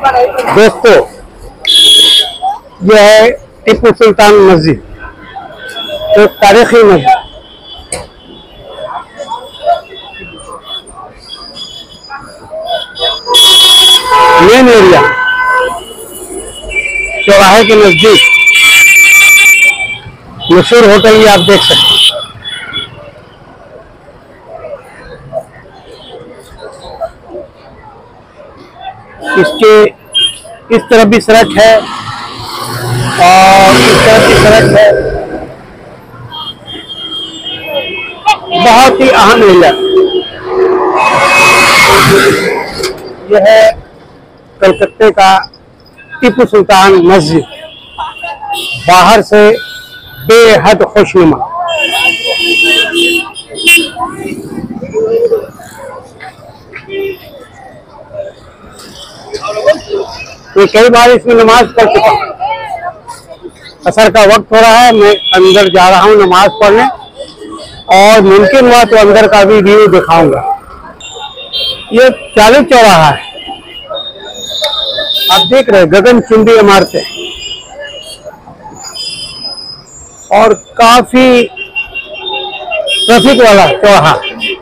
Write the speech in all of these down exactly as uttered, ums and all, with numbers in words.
दोस्तों, यह है टीपू सुल्तान मस्जिद, तो तारीखी मस्जिद। मेन एरिया चौराहे के नजदीक मशहूर होटल ये आप देख सकते हैं। इसके इस तरफ भी सड़क है और इस तरफ भी सड़क है। बहुत ही अहम एरिया यह है कलकत्ते का टीपू सुल्तान मस्जिद। बाहर से बेहद खुशनुमा, मैं कई बार इसमें नमाज पढ़ चुका हूँ। असर का वक्त हो रहा है, मैं अंदर जा रहा हूँ नमाज पढ़ने, और मुमकिन हुआ तो अंदर का भी व्यू दिखाऊंगा। ये चालू चौराहा है, आप देख रहे हैं, गगनचुंबी इमारतें और काफी ट्रैफिक वाला चौराहा।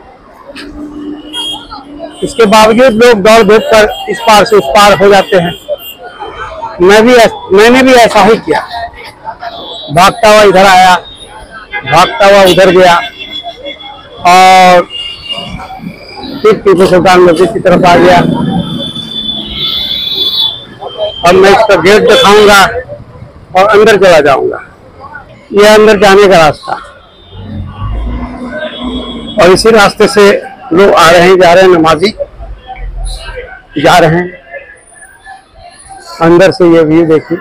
इसके बावजूद लोग दौड़ धूप कर इस पार से उस पार हो जाते हैं। मैं भी मैंने भी ऐसा ही किया, भागता हुआ इधर आया, भागता हुआ उधर गया और फिर टीपू सुल्तान मस्जिद की तरफ आ गया। अब मैं इसका गेट दिखाऊंगा और अंदर चला जाऊंगा। यह अंदर जाने का रास्ता, और इसी रास्ते से लोग आ रहे हैं, जा रहे हैं, नमाजी जा रहे हैं। अंदर से ये व्यू देखिए,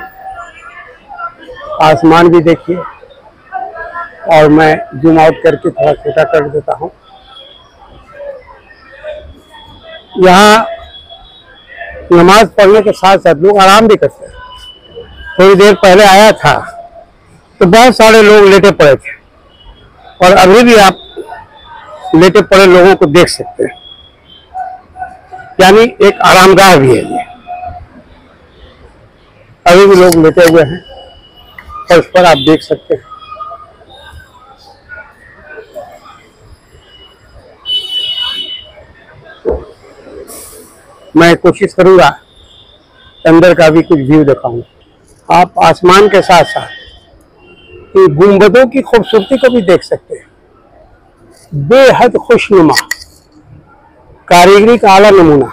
आसमान भी देखिए, और मैं जूम आउट करके थोड़ा छोटा कर देता हूँ। यहाँ नमाज पढ़ने के साथ साथ लोग आराम भी करते हैं। थोड़ी देर पहले आया था तो बहुत सारे लोग लेटे पड़े थे, और अभी भी आप लेटे पड़े लोगों को देख सकते हैं। यानी एक आरामगाह भी है ये। अभी भी लोग लेटे हुए हैं और उस पर आप देख सकते हैं। मैं कोशिश करूंगा अंदर का भी कुछ व्यू दिखाऊंगा। आप आसमान के साथ साथ गुंबदों की खूबसूरती को भी देख सकते हैं। बेहद खुशनुमा, कारीगरी का आला नमूना।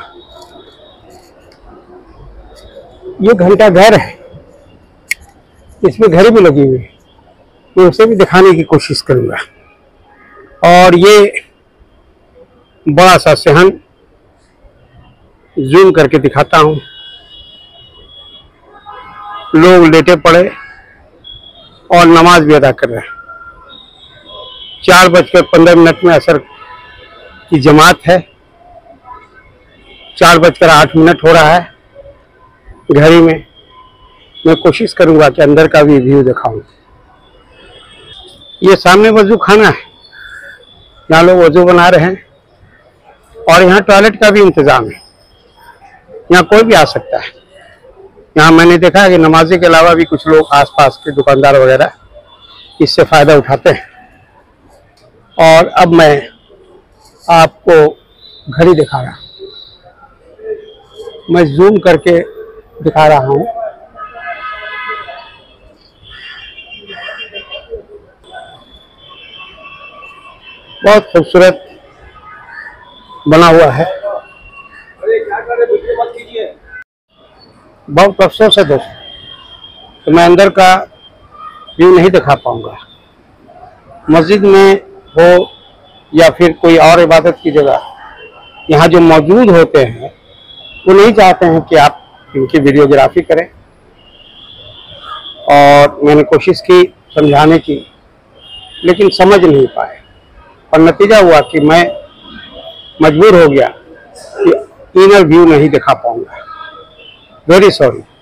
ये घंटा घर है, इसमें घड़ी भी लगी हुई है, मैं उसे भी दिखाने की कोशिश करूंगा। और ये बड़ा सा सहन जूम करके दिखाता हूं। लोग लेटे पड़े और नमाज भी अदा कर रहे हैं। चार बजकर पंद्रह मिनट में असर की जमात है। चार बजकर आठ मिनट हो रहा है घड़ी में। मैं कोशिश करूंगा कि अंदर का भी व्यू दिखाऊं। ये सामने वजू खाना है, यहाँ लोग वजू बना रहे हैं, और यहाँ टॉयलेट का भी इंतजाम है। यहाँ कोई भी आ सकता है। यहाँ मैंने देखा है कि नमाजी के अलावा भी कुछ लोग आसपास के दुकानदार वगैरह इससे फायदा उठाते हैं। और अब मैं आपको घड़ी दिखा रहा हूँ, मैं जूम करके दिखा रहा हूँ। बहुत खूबसूरत बना हुआ है। बहुत अफसोस है दोस्तों, तो मैं अंदर का व्यू नहीं दिखा पाऊंगा। मस्जिद में हो या फिर कोई और इबादत की जगह, यहाँ जो मौजूद होते हैं वो नहीं चाहते हैं कि आप इनकी वीडियोग्राफी करें। और मैंने कोशिश की समझाने की, लेकिन समझ नहीं पाए, और नतीजा हुआ कि मैं मजबूर हो गया कि इनर व्यू नहीं दिखा पाऊंगा। Very sorry.